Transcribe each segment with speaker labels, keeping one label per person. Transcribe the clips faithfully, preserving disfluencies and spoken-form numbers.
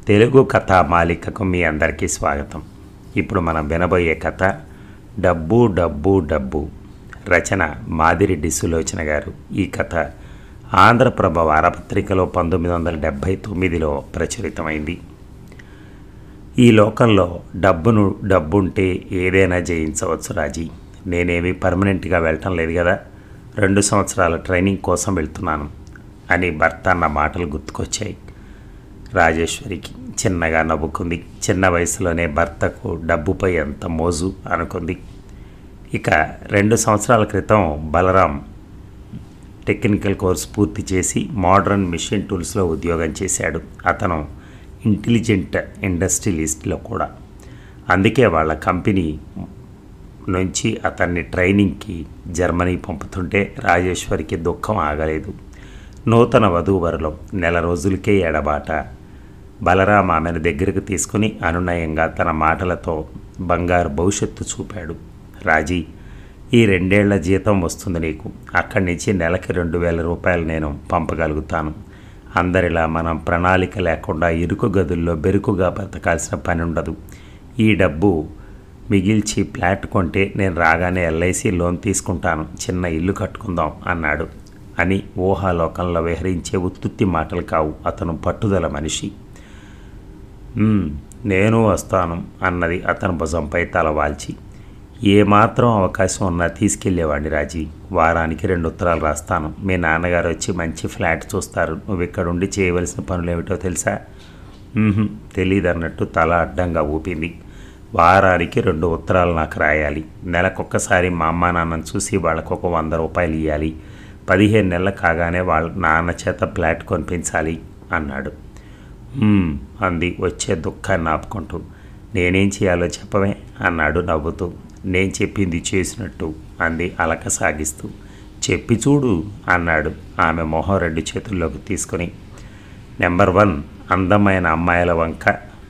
Speaker 1: తెలుగు కథా మాలికకు మీ అందరికీ స్వాగతం. ఇప్పుడు మనం వినబోయే కథ డబ్బు డబ్బు డబ్బు. రచన మాదిరెడ్డి సులోచన గారు. ఈ కథ ఆంధ్రప్రభ వారపత్రికలో పంతొమ్మిది వందల డెబ్భై తొమ్మిదిలో ప్రచురితమైంది. ఈ లోకంలో డబ్బును డబ్బుంటే ఏదైనా జయించవచ్చు రాజీ. నేనేమి పర్మనెంట్గా వెళ్ళటం లేదు కదా, రెండు సంవత్సరాల ట్రైనింగ్ కోసం వెళ్తున్నాను అని భర్త అన్న మాటలు గుర్తుకొచ్చాయి. రాజేశ్వరికి చిన్నగా నవ్వుకుంది. చిన్న వయసులోనే భర్తకు డబ్బుపై ఎంత మోజు అనుకుంది. ఇక రెండు సంవత్సరాల క్రితం బలరాం టెక్నికల్ కోర్స్ పూర్తి చేసి మోడర్న్ మిషన్ టూల్స్లో ఉద్యోగం చేశాడు. అతను ఇంటెలిజెంట్ ఇండస్ట్రియలిస్ట్లో కూడా. అందుకే వాళ్ళ కంపెనీ నుంచి అతన్ని ట్రైనింగ్కి జర్మనీ పంపుతుంటే రాజేశ్వరికి దుఃఖం ఆగలేదు. నూతన వధూవరులో నెల రోజులకే ఎడబాట. బలరాం ఆమెను దగ్గరకు తీసుకుని అనునయంగా తన మాటలతో బంగారు భవిష్యత్తు చూపాడు. రాజీ, ఈ రెండేళ్ల జీతం వస్తుంది నీకు. అక్కడి నుంచి నెలకి రెండు వేల రూపాయలు నేను పంపగలుగుతాను. అందరిలా మనం ప్రణాళిక లేకుండా ఇరుకు గదుల్లో బెరుకుగా బతకాల్సిన పని ఉండదు. ఈ డబ్బు మిగిల్చి ఫ్లాట్ కొంటే నేను రాగానే ఎల్ఐసి లోన్ తీసుకుంటాను, చిన్న ఇల్లు కట్టుకుందాం అన్నాడు. అని ఊహాలోకంలో విహరించే ఉత్తుత్తి మాటలు కావు. అతను పట్టుదల మనిషి. నేను వస్తాను అన్నది అతని భుజంపై తల వాల్చి. ఏమాత్రం అవకాశం ఉన్నా తీసుకెళ్లేవాడిని రాజీ. వారానికి రెండు ఉత్తరాలు రాస్తాను. మీ నాన్నగారు వచ్చి మంచి ఫ్లాట్ చూస్తారు. నువ్వు ఇక్కడుండి చేయవలసిన పనులు ఏమిటో తెలుసా? తెలీదన్నట్టు తల అడ్డంగా ఊపింది. వారానికి రెండు ఉత్తరాలు నాకు రాయాలి. నెలకొక్కసారి మా అమ్మ నాన్నను చూసి వాళ్ళకు ఒక వంద రూపాయలు ఇవ్వాలి. పదిహేను నెలలు కాగానే వాళ్ళ నాన్న చేత ఫ్లాట్ కొనిపించాలి అన్నాడు. అంది వచ్చే దుఃఖాన్ని ఆపుకుంటూ. నేనేం చేయాలో చెప్పవే అన్నాడు నవ్వుతూ. నేను చెప్పింది చేసినట్టు అంది అలక సాగిస్తూ. చెప్పి చూడు అన్నాడు ఆమె మొహం రెండు చేతుల్లోకి తీసుకుని. నెంబర్ వన్, అందమైన అమ్మాయిల వంక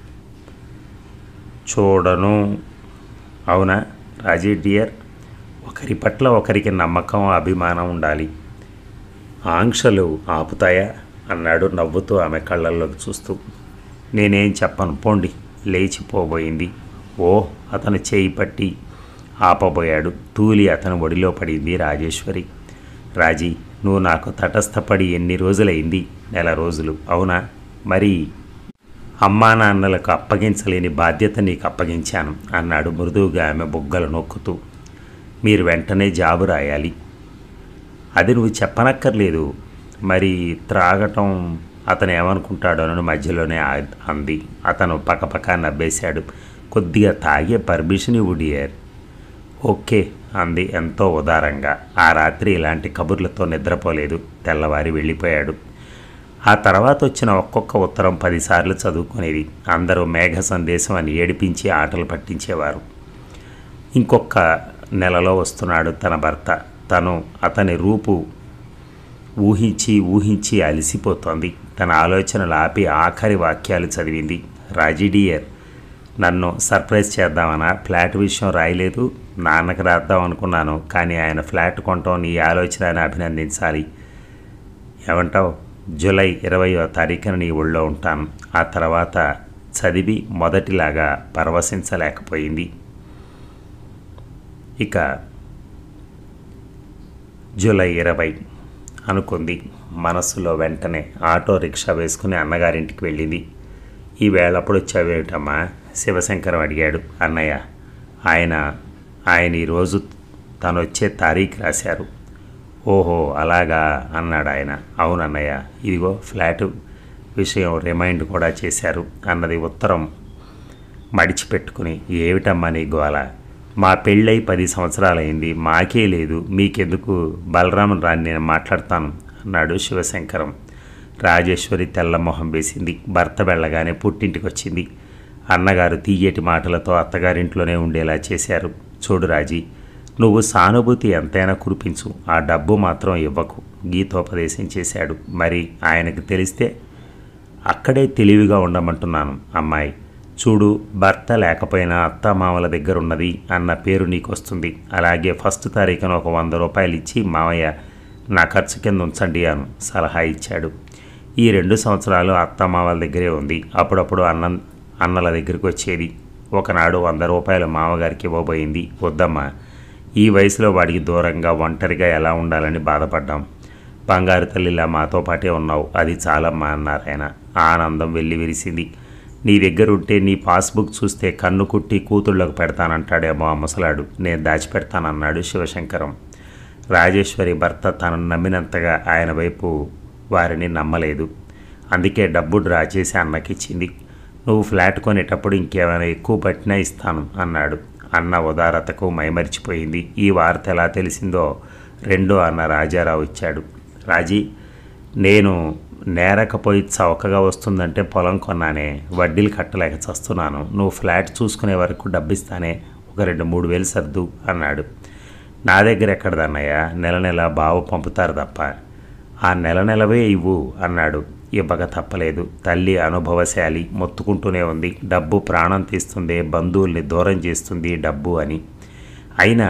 Speaker 1: చూడను. అవునా రాజీ డియర్? ఒకరి పట్ల ఒకరికి నమ్మకం, అభిమానం ఉండాలి. ఆంక్షలు ఆపుతాయా అన్నాడు నవ్వుతూ ఆమె కళ్ళల్లోకి చూస్తూ. నేనేం చెప్పను పోండి. లేచిపోబోయింది. ఓ అతను చేయి పట్టి ఆపబోయాడు. తూలి అతను ఒడిలో పడింది రాజేశ్వరి. రాజీ, నువ్వు నాకు తటస్థపడి ఎన్ని రోజులైంది? నెల రోజులు. అవునా? మరి అమ్మా నాన్నలకు అప్పగించలేని బాధ్యత నీకు అప్పగించాను అన్నాడు మృదువుగా ఆమె బుగ్గలు నొక్కుతూ. మీరు వెంటనే జాబు రాయాలి. అది నువ్వు చెప్పనక్కర్లేదు. మరి త్రాగటం అతను ఏమనుకుంటాడోనని మధ్యలోనే అంది. అతను పక్కపక్క నవ్వేశాడు. కొద్దిగా తాగే పర్మిషన్ ఇవ్వు డియర్. ఓకే అంది ఎంతో ఉదారంగా. ఆ రాత్రి ఇలాంటి కబుర్లతో నిద్రపోలేదు. తెల్లవారి వెళ్ళిపోయాడు. ఆ తర్వాత వచ్చిన ఒక్కొక్క ఉత్తరం పదిసార్లు చదువుకునేది. అందరూ మేఘ సందేశం అని ఏడిపించి ఆటలు పట్టించేవారు. ఇంకొక నెలలో వస్తున్నాడు తన భర్త. తను అతని రూపు ఊహించి ఊహించి అలసిపోతోంది. తన ఆలోచనలు ఆపి ఆఖరి వాక్యాలు చదివింది. రాజీ డియర్, నన్ను సర్ప్రైజ్ చేద్దామన్నా ఫ్లాట్ విషయం రాయలేదు. నాన్నకు రాద్దాం అనుకున్నాను, కానీ ఆయన ఫ్లాట్ కొనటం నీ ఆలోచన అని అభినందించాలి. ఏమంటావు? జూలై ఇరవయో తారీఖున నీ ఊళ్ళో ఉంటాను. ఆ తర్వాత చదివి మొదటిలాగా పరవశించలేకపోయింది. ఇక జూలై ఇరవై అనుకుంది మనస్సులో. వెంటనే ఆటో రిక్షా వేసుకుని అన్నగారింటికి వెళ్ళింది. ఈ వేళప్పుడు వచ్చావేమిటమ్మా? శివశంకరం అడిగాడు. అన్నయ్య, ఆయన ఆయన ఈరోజు తను వచ్చే తారీఖు రాశారు. ఓహో అలాగా అన్నాడు ఆయన. అవునన్నయ్య, ఇదిగో ఫ్లాటు విషయం రిమైండ్ కూడా చేశారు అన్నది ఉత్తరం మడిచిపెట్టుకుని. ఏమిటమ్మా నీ గోల? మా పెళ్ళై పది సంవత్సరాలైంది, మాకే లేదు, మీకెందుకు? బలరామన్ రాని నేను మాట్లాడతాను అన్నాడు శివశంకరం. రాజేశ్వరి తెల్లమొహం వేసింది. భర్త వెళ్ళగానే పుట్టింటికి వచ్చింది. అన్నగారు తీయటి మాటలతో అత్తగారింట్లోనే ఉండేలా చేశారు. చూడు రాజీ, నువ్వు సానుభూతి ఎంతైనా కురిపించు, ఆ డబ్బు మాత్రం ఇవ్వకు, గీతోపదేశం చేశాడు. మరి ఆయనకు తెలిస్తే? అక్కడే తెలివిగా ఉండమంటున్నాను అమ్మాయి. చూడు, భర్త లేకపోయినా అత్తమామల దగ్గర ఉన్నది అన్న పేరు నీకు వస్తుంది. అలాగే ఫస్ట్ తారీఖున ఒక వంద రూపాయలు ఇచ్చి మామయ్య నా ఖర్చు కింద ఉంచండి అని సలహా ఇచ్చాడు. ఈ రెండు సంవత్సరాలు అత్తమామల దగ్గరే ఉంది. అప్పుడప్పుడు అన్న అన్నల దగ్గరికి వచ్చేది. ఒకనాడు వంద రూపాయలు మామగారికి ఇవ్వబోయింది. వద్దమ్మా, ఈ వయసులో వాడికి దూరంగా ఒంటరిగా ఎలా ఉండాలని బాధపడ్డాం. బంగారు తల్లిలా మాతో పాటే ఉన్నావు, అది చాలమ్మా అన్నారు ఆయన. ఆనందం వెళ్ళి విరిసింది. నీ దగ్గర ఉంటే నీ పాస్బుక్ చూస్తే కన్ను కుట్టి కూతుళ్ళకు పెడతానంటాడేమో ఆ ముసలాడు. నేను దాచిపెడతానన్నాడు శివశంకరం. రాజేశ్వరి భర్త తనను నమ్మినంతగా ఆయన వైపు వారిని నమ్మలేదు. అందుకే డబ్బు డ్రా చేసి అన్నకిచ్చింది. నువ్వు ఫ్లాట్ కొనేటప్పుడు ఇంకేమైనా ఎక్కువ పట్టినా ఇస్తాను అన్నాడు. అన్న ఉదారతకు మైమరిచిపోయింది. ఈ వార్త ఎలా తెలిసిందో రెండో అన్న రాజారావు ఇచ్చాడు. రాజీ, నేను నేరకపోయి చౌకగా వస్తుందంటే పొలం కొన్నానే, వడ్డీలు కట్టలేక చస్తున్నాను. నువ్వు ఫ్లాట్ చూసుకునే వరకు డబ్బిస్తానే, ఒక రెండు మూడు వేలు సర్దు అన్నాడు. నా దగ్గర ఎక్కడదన్నయ్య, నెల నెల బావ పంపుతారు తప్ప. ఆ నెల నెలవే ఇవ్వు అన్నాడు. ఇవ్వక తప్పలేదు. తల్లి అనుభవశాలి, మొత్తుకుంటూనే ఉంది. డబ్బు ప్రాణం తీస్తుంది, బంధువుల్ని దూరం చేస్తుంది డబ్బు అని. అయినా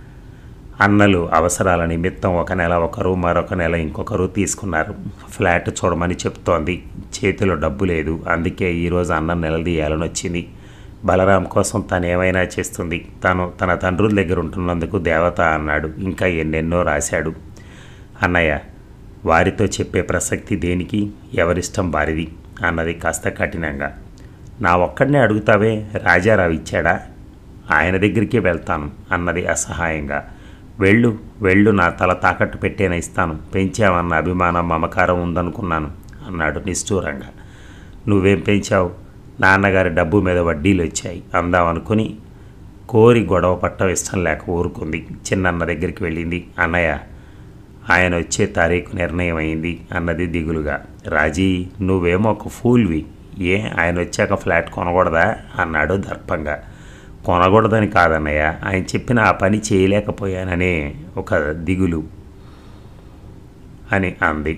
Speaker 1: అన్నలు అవసరాల నిమిత్తం ఒక నెల ఒకరు, మరొక నెల ఇంకొకరు తీసుకున్నారు. ఫ్లాట్ చూడమని చెప్తోంది. చేతిలో డబ్బు లేదు. అందుకే ఈరోజు అన్న నిలదీయాలని వచ్చింది. బలరాం కోసం తను ఏమైనా చేస్తుంది. తను తన తండ్రుల దగ్గర ఉంటున్నందుకు దేవత అన్నాడు. ఇంకా ఎన్నెన్నో రాశాడు. అన్నయ్య, వారితో చెప్పే ప్రసక్తి దేనికి? ఎవరిష్టం వారిది అన్నది కాస్త కఠినంగా. నా ఒక్కడనే అడుగుతావే, రాజారావు ఇచ్చాడా? ఆయన దగ్గరికే వెళ్తాను అన్నది అసహాయంగా. వెళ్ళు వెళ్ళు, నా తల తాకట్టు పెట్టేనా ఇస్తాను. పెంచావన్న అభిమానం మమకారం ఉందనుకున్నాను అన్నాడు నిష్ఠూరంగా. నువ్వేం పెంచావు? నాన్నగారి డబ్బు మీద వడ్డీలు వచ్చాయి అందామనుకుని కోరి గొడవ పట్టం ఇష్టం లేక ఊరుకుంది. చిన్నన్న దగ్గరికి వెళ్ళింది. అన్నయ్య, ఆయన వచ్చే తారీఖు నిర్ణయం అయింది అన్నది దిగులుగా. రాజీ, నువ్వేమో ఒక ఫూల్వి. ఏ, ఆయన వచ్చాక ఫ్లాట్ కొనకూడదా అన్నాడు దర్పంగా. కొనకూడదని కాదన్నయ్య, ఆయన చెప్పిన ఆ పని చేయలేకపోయాననే ఒక దిగులు అని అంది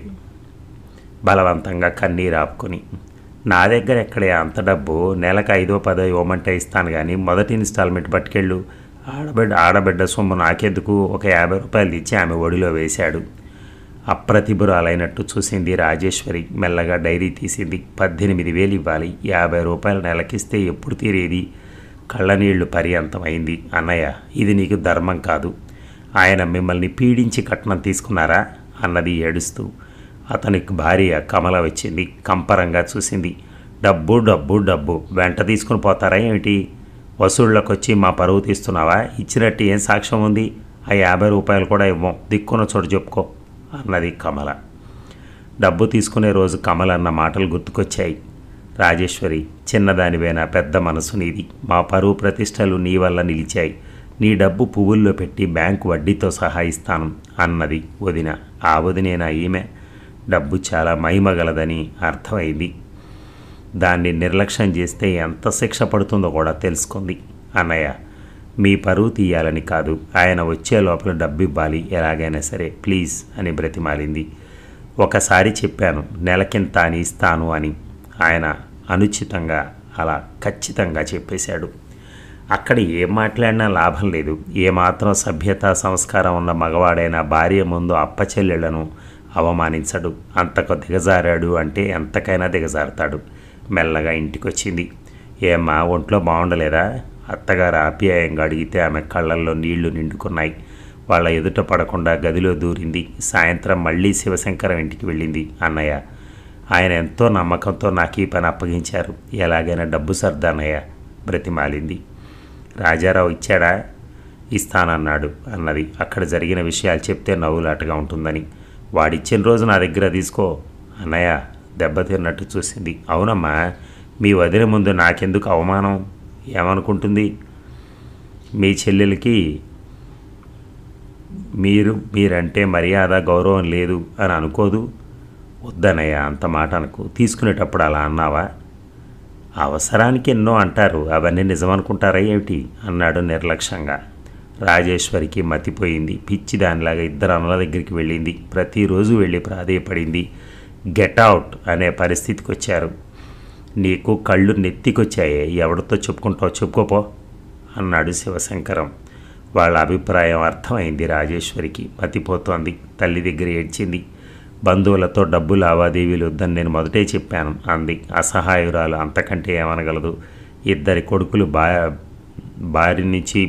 Speaker 1: బలవంతంగా కన్నీరు ఆపుకొని. నా దగ్గర ఎక్కడే అంత డబ్బు, నెలకు ఐదో పదో ఇవ్వమంటే ఇస్తాను కానీ మొదటి ఇన్స్టాల్మెంట్ పట్టుకెళ్ళు. ఆడబిడ్డ ఆడబిడ్డ సొమ్ము నాకెందుకు? ఒక యాభై రూపాయలు ఇచ్చి ఆమె ఒడిలో వేశాడు. అప్రతిభురాలైనట్టు చూసింది రాజేశ్వరి. మెల్లగా డైరీ తీసింది. పద్దెనిమిది వేలు ఇవ్వాలి. యాభై రూపాయలు నెలకిస్తే ఎప్పుడు తీరేది? కళ్ళనీళ్లు పర్యంతమైంది. అన్నయ్య, ఇది నీకు ధర్మం కాదు. ఆయన మిమ్మల్ని పీడించి కట్నం తీసుకున్నారా అన్నది ఏడుస్తూ. అతనికి భార్య కమల వచ్చింది. కంపరంగా చూసింది. డబ్బు డబ్బు డబ్బు వెంట తీసుకుని పోతారా ఏమిటి? వసూళ్ళకు వచ్చి మా పరువు తీస్తున్నావా? ఇచ్చినట్టు ఏం సాక్ష్యం ఉంది? ఆ యాభై రూపాయలు కూడా ఇవ్వం, దిక్కున్న చోటు చెప్పుకో అన్నది కమల. డబ్బు తీసుకునే రోజు కమల అన్న మాటలు గుర్తుకొచ్చాయి. రాజేశ్వరి, చిన్నదానివేనా, పెద్ద మనసు నీది. మా పరువు ప్రతిష్టలు నీ వల్ల నిలిచాయి. నీ డబ్బు పువ్వుల్లో పెట్టి బ్యాంకు వడ్డీతో సహా ఇస్తాను అన్నది వదిన. ఆ వదినేనా ఈమె? డబ్బు చాలా మహిమగలదని అర్థమైంది. దాన్ని నిర్లక్ష్యం చేస్తే ఎంత శిక్ష పడుతుందో కూడా తెలుసుకుంది. అన్నయ్య, మీ పరువు తీయాలని కాదు, ఆయన వచ్చే లోపల డబ్బు ఇవ్వాలి ఎలాగైనా సరే, ప్లీజ్ అని బ్రతిమాలింది. ఒకసారి చెప్పాను నెలకింత అని ఇస్తాను అని. ఆయన అనుచితంగా అలా ఖచ్చితంగా చెప్పేశాడు. అక్కడ ఏం మాట్లాడినా లాభం లేదు. ఏమాత్రం సభ్యత సంస్కారం ఉన్న మగవాడైనా భార్య ముందు అప్పచెల్లెళ్లను అవమానించడు. అంతకు దిగజారాడు అంటే ఎంతకైనా దిగజారుతాడు. మెల్లగా ఇంటికొచ్చింది. ఏమ్మా, ఒంట్లో బాగుండలేదా? అత్తగారు ఆప్యాయంగా అడిగితే ఆమె కళ్ళల్లో నీళ్లు నిండుకున్నాయి. వాళ్ళ ఎదుట పడకుండా గదిలో దూరింది. సాయంత్రం మళ్ళీ శివశంకరం ఇంటికి వెళ్ళింది. అన్నయ్య, ఆయన ఎంతో నమ్మకంతో నాకు ఈ పని అప్పగించారు, ఎలాగైనా డబ్బు సర్దన్నయ్య బ్రతిమాలింది. రాజారావు ఇచ్చాడా? ఇస్తానన్నాడు అన్నది. అక్కడ జరిగిన విషయాలు చెప్తే నవ్వులాటగా ఉంటుందని. వాడిచ్చిన రోజు నా దగ్గర తీసుకో. అన్నయ్య దెబ్బతిన్నట్టు చూసింది. అవునమ్మా, మీ వదిన ముందు నాకెందుకు అవమానం? ఏమనుకుంటుంది? మీ చెల్లెలకి మీరు మీరంటే మర్యాద గౌరవం లేదు అని అనుకోదు? వద్దనయ్య, అంత మాట అనుకో. తీసుకునేటప్పుడు అలా అన్నావా? అవసరానికి ఎన్నో అంటారు, అవన్నీ నిజమనుకుంటారా ఏమిటి అన్నాడు నిర్లక్ష్యంగా. రాజేశ్వరికి మతిపోయింది. పిచ్చి దానిలాగా ఇద్దరు అన్నల దగ్గరికి వెళ్ళింది. ప్రతిరోజు వెళ్ళి ప్రాధేయపడింది. గెట్ అవుట్ అనే పరిస్థితికి వచ్చారు. నీకు కళ్ళు నెత్తికొచ్చాయే, ఎవరితో చెప్పుకుంటావు చెప్పుకోపో అన్నాడు శివశంకరం. వాళ్ళ అభిప్రాయం అర్థమైంది రాజేశ్వరికి. మతిపోతోంది. తల్లి దగ్గర ఏడ్చింది. బంధువులతో డబ్బు లావాదేవీలు వద్దని నేను మొదటే చెప్పాను అంది అసహాయురాలు. అంతకంటే ఏమనగలదు? ఇద్దరి కొడుకులు బా బారి నుంచి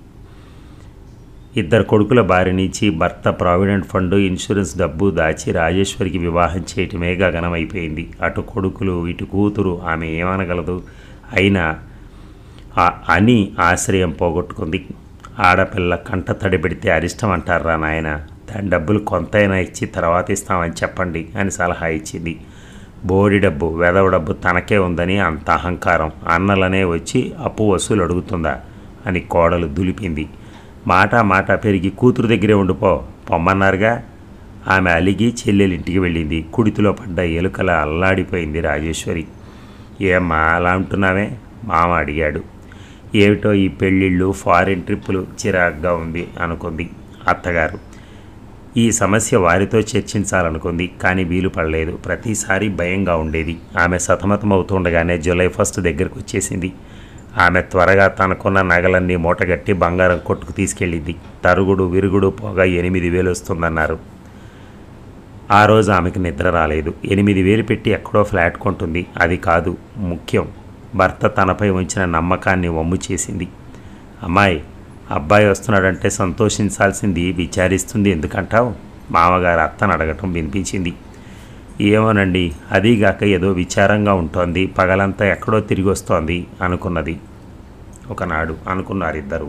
Speaker 1: ఇద్దరు కొడుకుల బారి నుంచి భర్త ప్రావిడెంట్ ఫండ్ ఇన్సూరెన్స్ డబ్బు దాచి రాజేశ్వరికి వివాహం చేయటమే గగనమైపోయింది. అటు కొడుకులు ఇటు కూతురు, ఆమె ఏమనగలదు? అయినా అని ఆశ్రయం పోగొట్టుకుంది. ఆడపిల్ల కంట తడి పెడితే అరిష్టం అంటారా నాయన? దాని డబ్బులు కొంతైనా ఇచ్చి తర్వాత ఇస్తామని చెప్పండి అని సలహా ఇచ్చింది. బోడి డబ్బు, వెదవ డబ్బు తనకే ఉందని అంత అహంకారం. అన్నలనే వచ్చి అప్పు వసూలు అడుగుతుందా అని కోడలు దులిపింది. మాట మాట పెరిగి కూతురు దగ్గరే ఉండిపో పొమ్మన్నారుగా. ఆమె అలిగి చెల్లెలింటికి వెళ్ళింది. కుడితిలో పడ్డ ఎలుకల అల్లాడిపోయింది రాజేశ్వరి. ఏమ్మా అలా అంటున్నావే? మామ అడిగాడు. ఏమిటో ఈ పెళ్ళిళ్ళు, ఫారిన్ ట్రిప్పులు చిరాగ్గా ఉంది అనుకుంది అత్తగారు. ఈ సమస్య వారితో చర్చించాలనుకుంది, కానీ వీలు పడలేదు. ప్రతిసారి భయంగా ఉండేది. ఆమె సతమతమవుతుండగానే జూలై ఫస్ట్ దగ్గరకు వచ్చేసింది. ఆమె త్వరగా తనకున్న నగలన్నీ మూటగట్టి బంగారం కొట్టుకు తీసుకెళ్ళింది. తరుగుడు విరుగుడు పోగా ఎనిమిది వేలు వస్తుందన్నారు. ఆ రోజు ఆమెకు నిద్ర రాలేదు. ఎనిమిది వేలు పెట్టి ఎక్కడో ఫ్లాట్ కొంటుంది. అది కాదు ముఖ్యం, భర్త తనపై ఉంచిన నమ్మకాన్ని వమ్ము చేసింది. అమ్మాయి, అబ్బాయి వస్తున్నాడంటే సంతోషించాల్సింది విచారిస్తుంది ఎందుకంటావు? మామగారు అత్తను అడగటం వినిపించింది. ఏమోనండి, అదీగాక ఏదో విచారంగా ఉంటోంది, పగలంతా ఎక్కడో తిరిగి వస్తోంది అనుకున్నది ఒకనాడు. అనుకున్నారిద్దరు.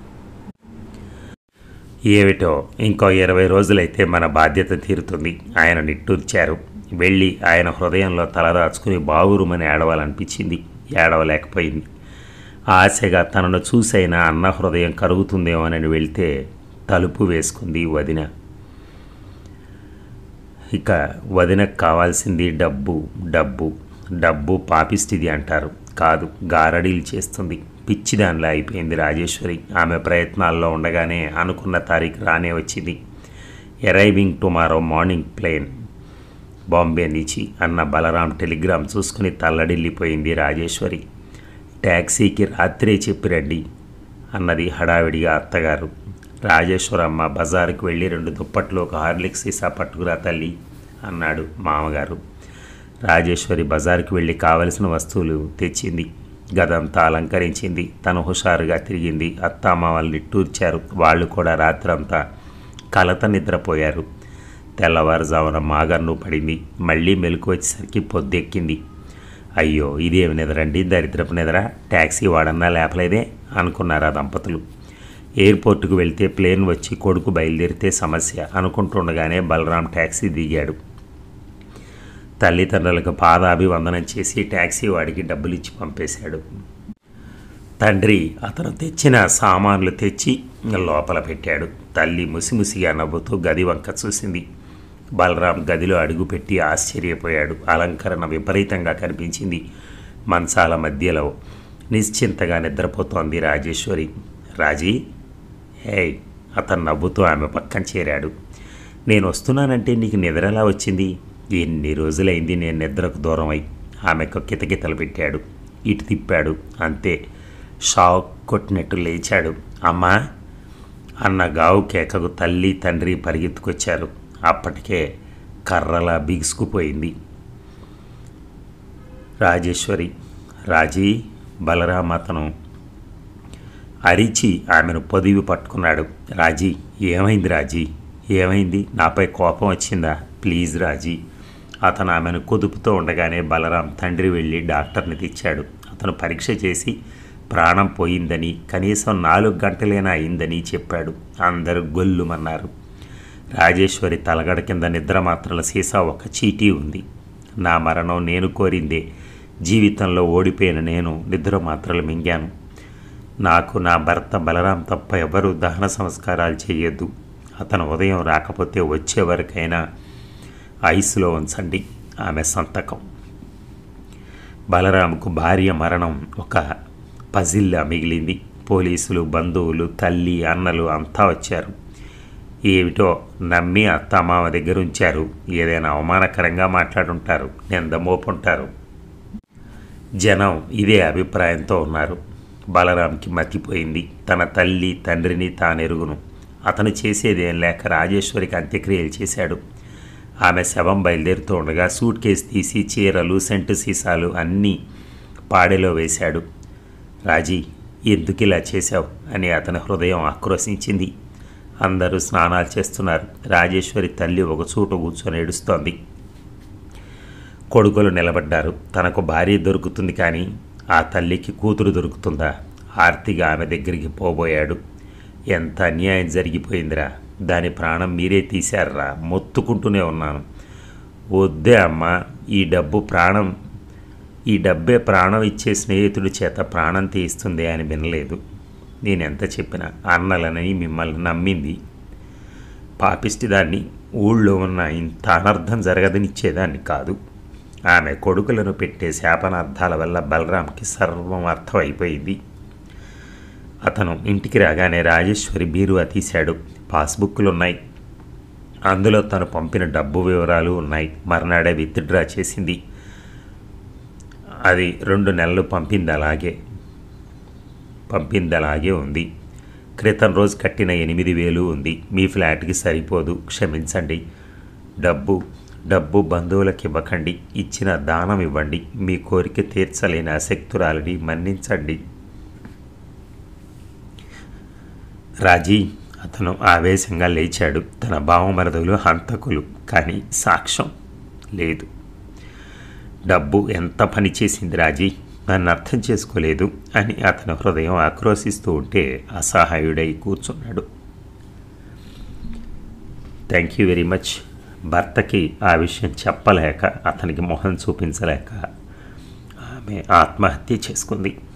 Speaker 1: ఏమిటో ఇంకో ఇరవై రోజులైతే మన బాధ్యత తీరుతుంది. ఆయన నిట్టూర్చారు. వెళ్ళి ఆయన హృదయంలో తలదాచుకుని బావురుమని ఏడవాలనిపించింది. ఏడవలేకపోయింది. ఆశగా తనను చూసైనా అన్న హృదయం కరుగుతుందేమోనని వెళ్తే తలుపు వేసుకుంది వదిన. ఇక వదినకు కావాల్సింది డబ్బు. డబ్బు డబ్బు పాపిష్టిది అంటారు. కాదు, గారడీలు చేస్తుంది. పిచ్చిదానిలా అయిపోయింది రాజేశ్వరి. ఆమె ప్రయత్నాల్లో ఉండగానే అనుకున్న తారీఖు రానే వచ్చింది. Arriving tomorrow morning plane Bombay నుంచి అన్న బలరాం టెలిగ్రామ్ చూసుకుని తల్లడిల్లిపోయింది రాజేశ్వరి. ట్యాక్సీకి రాత్రే చెప్పిరండి అన్నది హడావిడిగా అత్తగారు. రాజేశ్వరమ్మ బజారుకు వెళ్ళి రెండు దుప్పట్లు ఒక హార్లిక్స్ సీసా పట్టుకురా తల్లి అన్నాడు మామగారు. రాజేశ్వరి బజారుకు వెళ్ళి కావలసిన వస్తువులు తెచ్చింది. గదంతా అలంకరించింది. తను హుషారుగా తిరిగింది. అత్తామామలు నిట్టూర్చారు. వాళ్ళు కూడా రాత్రంతా కలత నిద్రపోయారు. తెల్లవారుజామున మాగన్ను పడింది. మళ్ళీ మెలకు వచ్చేసరికి పొద్దెక్కింది. అయ్యో, ఇదేమి నిద్రండి, దరిద్రపు నిద్ర, ట్యాక్సీ వాడన్నా లేపలేదే అనుకున్నారు ఆ దంపతులు. ఎయిర్పోర్టుకు వెళ్తే ప్లేన్ వచ్చి కొడుకు బయలుదేరితే సమస్య అనుకుంటుండగానే బలరాం ట్యాక్సీ దిగాడు. తల్లిదండ్రులకు పాదాభివందనం చేసి ట్యాక్సీ వాడికి డబ్బులు ఇచ్చి పంపేశాడు. తండ్రి అతను తెచ్చిన సామాన్లు తెచ్చి లోపల పెట్టాడు. తల్లి ముసిముసిగా నవ్వుతూ గది వంక చూసింది. బలరాం గదిలో అడుగుపెట్టి ఆశ్చర్యపోయాడు. అలంకరణ విపరీతంగా కనిపించింది. మంచాల మధ్యలో నిశ్చింతగా నిద్రపోతోంది రాజేశ్వరి. రాజీ, హే, అతను నవ్వుతూ ఆమె పక్కన చేరాడు. నేను వస్తున్నానంటే నీకు నిద్రలా వచ్చింది? ఎన్ని రోజులైంది నేను నిద్రకు దూరమై. ఆమెకు కితకితలు పెట్టాడు. ఇటు తిప్పాడు. అంతే, షాక్ కొట్టినట్టు లేచాడు. అమ్మా అన్న గావు కేకకు తల్లి తండ్రి పరిగెత్తుకొచ్చారు. అప్పటికే కర్రలా బిగుసుకుపోయింది రాజేశ్వరి. రాజీ, బలరాం అతను అరిచి ఆమెను పొదివి పట్టుకున్నాడు. రాజీ, ఏమైంది రాజీ, ఏమైంది? నాపై కోపం వచ్చిందా? ప్లీజ్ రాజీ. అతను ఆమెను కుదుపుతూ ఉండగానే బలరాం తండ్రి వెళ్ళి డాక్టర్ని తెచ్చాడు. అతను పరీక్ష చేసి ప్రాణం పోయిందని, కనీసం నాలుగు గంటలైనా అయిందని చెప్పాడు. అందరూ గొల్లుమన్నారు. రాజేశ్వరి తలగడ కింద నిద్ర మాత్రల సీసా ఒక చీటీ ఉంది. నా మరణం నేను కోరిందే. జీవితంలో ఓడిపోయిన నేను నిద్ర మాత్రలు మింగాను. నాకు నా భర్త బలరాం తప్ప ఎవరూ దహన సంస్కారాలు చేయొద్దు. అతను ఉదయం రాకపోతే వచ్చే వరకైనా ఐస్లో ఉంచండి. ఆమె సంతకం. బలరాంకు భార్య మరణం ఒక పజిల్లా మిగిలింది. పోలీసులు, బంధువులు, తల్లి, అన్నలు అంతా వచ్చారు. ఏమిటో నమ్మి అత్తమామ దగ్గర ఉంచారు. ఏదైనా అవమానకరంగా మాట్లాడుంటారు, నిందమోపుంటారు. జనం ఇదే అభిప్రాయంతో ఉన్నారు. బలరాంకి మతిపోయింది. తన తల్లి తండ్రిని తానెరుగును. అతను చేసేదేం లేక రాజేశ్వరికి అంత్యక్రియలు చేశాడు. ఆమె శవం బయలుదేరుతూ ఉండగా సూట్ కేసు తీసి చీరలు సెంటు సీసాలు అన్నీ పాడెలో వేశాడు. రాజీ, ఎందుకు ఇలా చేశావు అని అతని హృదయం ఆక్రోశించింది. అందరూ స్నానాలు చేస్తున్నారు. రాజేశ్వరి తల్లి ఒక చోట కూర్చొని ఏడుస్తోంది. కొడుకులు నిలబడ్డారు. తనకు భార్య దొరుకుతుంది కానీ ఆ తల్లికి కూతురు దొరుకుతుందా? ఆర్తిగా ఆమె దగ్గరికి పోబోయాడు. ఎంత అన్యాయం జరిగిపోయిందిరా, దాని ప్రాణం మీరే తీశారా, మొత్తుకుంటూనే ఉన్నాను. వద్దే అమ్మా, ఈ డబ్బు ప్రాణం ఈ డబ్బే ప్రాణం ఇచ్చే స్నేహితుడి చేత ప్రాణం తీస్తుంది అని వినలేదు. నేనెంత చెప్పినా అన్నలనని మిమ్మల్ని నమ్మింది. పాపిష్టి దాన్ని ఊళ్ళో ఉన్న ఇంత అనర్థం జరగదనిచ్చేదాన్ని కాదు. ఆమె కొడుకులను పెట్టే శాపనార్థాల వల్ల బలరాంకి సర్వం అర్థమైపోయింది. అతను ఇంటికి రాగానే రాజేశ్వరి బీరువా తీశాడు. పాస్బుక్లున్నాయి. అందులో తను పంపిన డబ్బు వివరాలు ఉన్నాయి. మర్నాడే విత్డ్రా చేసింది. అది రెండు నెలలు పంపింది అలాగే పంపింది అలాగే ఉంది. క్రితం రోజు కట్టిన ఎనిమిది వేలు ఉంది. మీ ఫ్లాట్కి సరిపోదు, క్షమించండి. డబ్బు డబ్బు బంధువులకు ఇవ్వకండి. ఇచ్చిన దానం ఇవ్వండి. మీ కోరిక తీర్చలేని అశక్తురాలిని మన్నించండి. రాజీ, అతను ఆవేశంగా లేచాడు. తన భావమరదులు హంతకులు, కానీ సాక్ష్యం లేదు. డబ్బు ఎంత పని చేసింది రాజీ, నన్ను అర్థం చేసుకోలేదు అని అతని హృదయం ఆక్రోశిస్తూ ఉంటే అసహాయుడై కూర్చున్నాడు. Thank you very much. భర్తకి ఆ విషయం చెప్పలేక, అతనికి మొహం చూపించలేక ఆమె ఆత్మహత్య చేసుకుంది.